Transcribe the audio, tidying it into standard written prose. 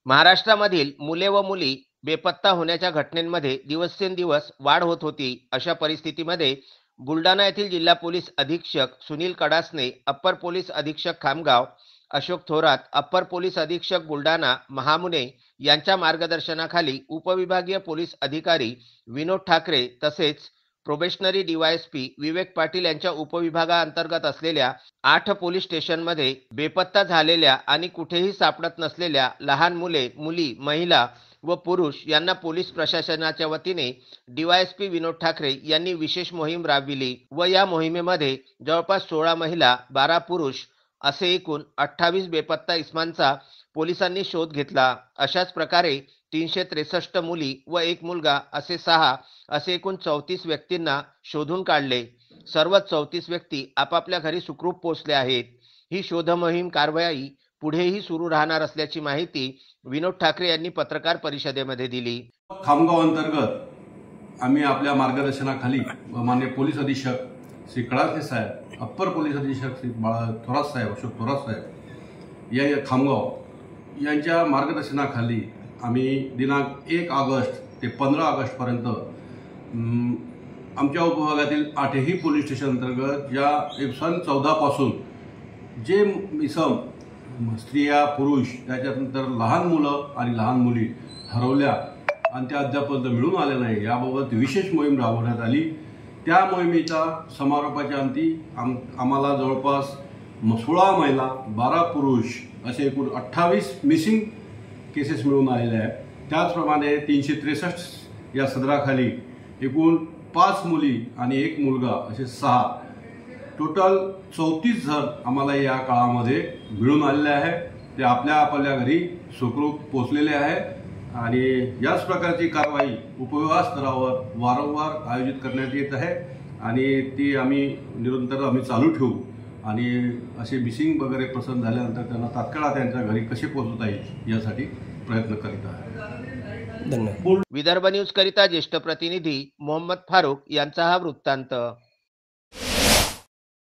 महाराष्ट्रामधील मुले व मुली बेपत्ता होण्याच्या घटनांमध्ये दिवसेंदिवस वाढ होत होती. अशा परिस्थितीमध्ये बुलढाणा येथील जिल्हा पोलीस अधीक्षक सुनील कडासने, अप्पर पोलीस अधीक्षक खामगाव अशोक थोरात, अप्पर पोलीस अधीक्षक बुलढाणा महामुने यांच्या मार्गदर्शनाखाली उपविभागीय पोलीस अधिकारी विनोद ठाकरे तसेच प्रोबेशनरी डीवायएसपी विवेक पाटील यांच्या उपविभागाअंतर्गत असलेल्या 8 पोलीस स्टेशनमध्ये बेपत्ता झालेल्या आणि कुठेही सापडत नसलेल्या लहान मुले, मुली, महिला व पुरुष यांना पोलीस प्रशासनाच्या वतीने डीवायएसपी विनोद ठाकरे यांनी विशेष मोहीम राबविली व या मोहिमेमध्ये जवळपास 16 महिला, 12 पुरुष असे एकूण 28 बेपत्ता इसमांचा पोलिसांनी शोध घेतला. अशाच प्रकारे 363 मुली व एक मुलगा असे एकूण 34 व्यक्तींना शोधून काढले. सर्व 34 व्यक्ती आपापल्या घरी सुखरूप पोहोचले आहेत. ही शोध मोहीम कारवाई पुढेही सुरू राहणार असल्याची माहिती विनोद ठाकरे यांनी पत्रकार परिषदेमध्ये दिली. खामगाव अंतर्गत आम्ही आपल्या मार्गदर्शनाखाली माननीय पोलीस अधीक्षक श्री कडासे साहेब, अप्पर पोलीस अधीक्षक श्री थोरात साहेब, अशोक थोरात साहेब या खामगाव यांच्या मार्गदर्शनाखाली आम्ही दिनांक 1 ऑगस्ट ते 15 ऑगस्टपर्यंत आमच्या उपविभागातील 8ही पोलीस स्टेशन अंतर्गत या सन 14 पासून जे इसम स्त्रिया, पुरुष, त्याच्यानंतर लहान मुलं आणि लहान मुली हरवल्या आणि त्या अद्यापर्यंत मिळून आल्या नाही याबाबत विशेष मोहीम राबवण्यात आली. त्या मोहिमेच्या समारोपाच्या अंती आम्हाला जवळपास 16 महिला, 12 पुरुष असे एकूण 28 मिसिंग केसेस मिळून आलेल्या आहेत. त्याचप्रमाणे 363 या सदराखाली एकूण 5 मुली आणि एक मुलगा असे 6 टोटल 34 जण आम्हाला या काळामध्ये मिळून आलेले आहे. ते आपल्या घरी सुखरूप पोहोचलेले आहे आणि याच प्रकारची कारवाई उपविभाग स्तरावर वारंवार आयोजित करण्यात येत आहे आणि ती निरंतर चालू ठेवू आणि असे मिसिंग वगैरे प्रसंग झाल्यानंतर त्यांना तात्काळ त्यांच्या घरी कसे पोहोचता येईल यासाठी प्रयत्न करीत आहे. विदर्भ न्यूज करिता ज्येष्ठ प्रतिनिधी मोहम्मद फारूक यांचा हा वृत्तांत.